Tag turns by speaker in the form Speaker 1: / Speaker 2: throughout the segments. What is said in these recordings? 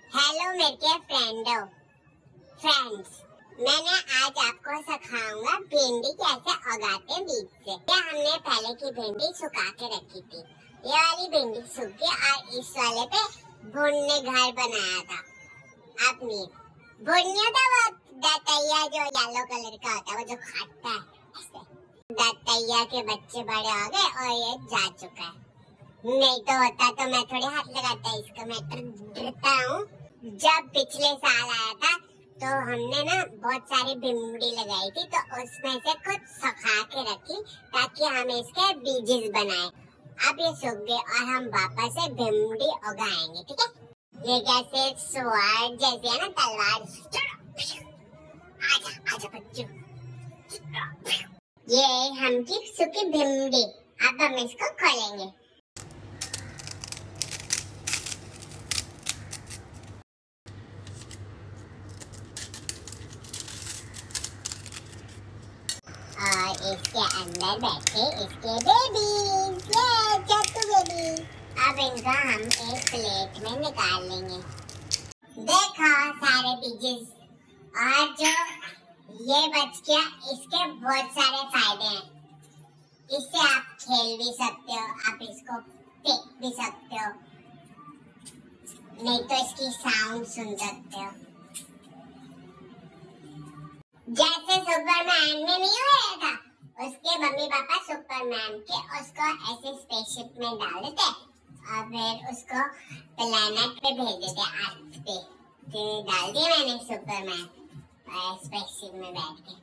Speaker 1: Hello मेरे friends, मैंने आज आपको सिखाऊंगा भिंडी कैसे उगाते हैं बीज से। ये हमने पहले की भिंडी सुखा के रखी थी। ये वाली भिंडी सूख गई और इस वाले पे भुन्ने घर बनाया था। आपने भुन्ने था वो दतैया जो येलो कलर का होता है, वो जो खाता है ऐसे। दतैया के बच्चे बड़े हो गए और ये जा चुका है। नहीं तो होता तो मैं थोड़ी हाथ लगाता इसका। मैं तो डरता हूँ। जब पिछले साल आया था तो हमने ना बहुत सारी भिंडी लगाई थी, तो उसमें से कुछ सुखा के रखी ताकि हम इसके बीजेस बनाए। अब ये सूख गए और हम वापस से भिंडी उगाएंगे, ठीक है। ये कैसे स्वार जैसे है ना, तलवार। आजा आजा बच्चों, ये हमकी सूखी भिंडी। अब हम इसको खोलेंगे। और इसके अंदर बैठे इसके बेबीज, ये चट्टू बेबी। अब इनको हम एक प्लेट में निकाल लेंगे। देखो सारे बीजेस। और जो ये बच गया, इसके बहुत सारे फायदे हैं। इससे आप खेल भी सकते हो, आप इसको फेंक भी सकते हो, नहीं तो इसकी साउंड सुन सकते हो। जैसे सुपरमैन में नहीं हुआ था, उसके मम्मी पापा सुपरमैन के उसको ऐसे स्पेसशिप में डाल देते और फिर उसको प्लेनेट पे भेज देते, अर्थ पे। तो डाल दिया मैंने सुपरमैन स्पेसशिप में बैठ के।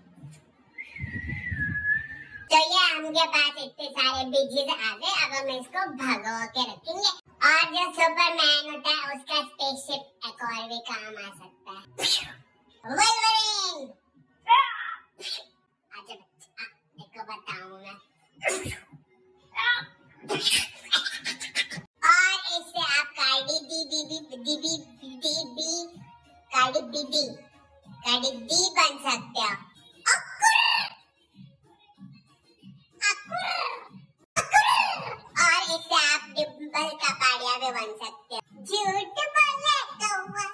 Speaker 1: तो ये हमके पास इतने सारे बीजेस आ गए। अब हम इसको भगो के रखेंगे। और जो सुपरमैन होता है उसका स्पेसशिप एक और भी काम आ सकता है। वोल्वरिन, आजा बच्चा, देखो बताऊं मैं। और इससे आप कार्डी डी बन सकते हो। और इससे आप डिम्पल का पाड़िया भी बन सकते हो। झूठ बोले कौवा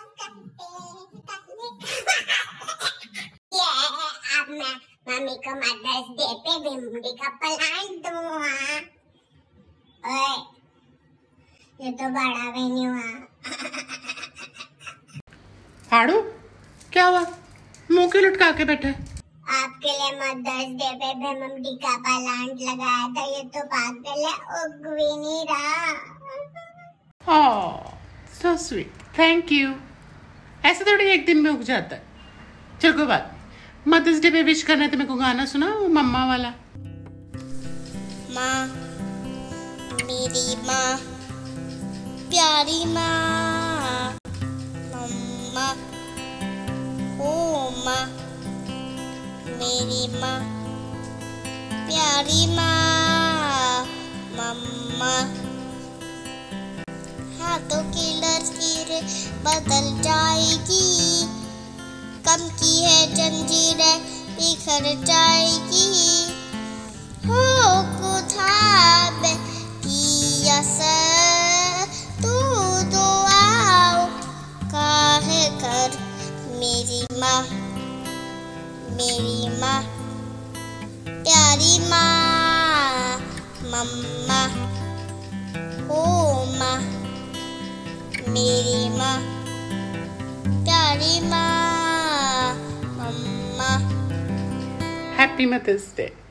Speaker 1: अब मैं मम्मी को मदर्स डे पे भिंडी का प्लांट दूंगा। ओए, ये तो बड़ा भी नहीं हुआ।
Speaker 2: हाड़ू, क्या हुआ? मुंह क्यों लटका के बैठे?
Speaker 1: आपके लिए मदर्स डे पे भिंडी का प्लांट लगाया था, ये तो पागल है, उग भी नहीं रहा।
Speaker 2: Oh, so sweet, thank you. ऐसे थोड़ी एक दिन में उग जाता है। चल कोई बात नहीं। मदर्स डे पे विश करना है तो मेरे को गाना सुना, वो मम्मा वाला।
Speaker 3: माँ, मेरी माँ, प्यारी माँ, मम्मा, ओ माँ, मेरी माँ, प्यारी माँ, मम्मा। हाथों की लकीरें बदल जाएगी, कम की है जंजीरें बिखर जाएगी। हो कुताब की असर तू दुआओ काहे कर। मेरी माँ, प्यारी माँ, मम्मा, ओ माँ, मेरी माँ, प्यारी माँ, मम्मा।
Speaker 2: Happy mother's day.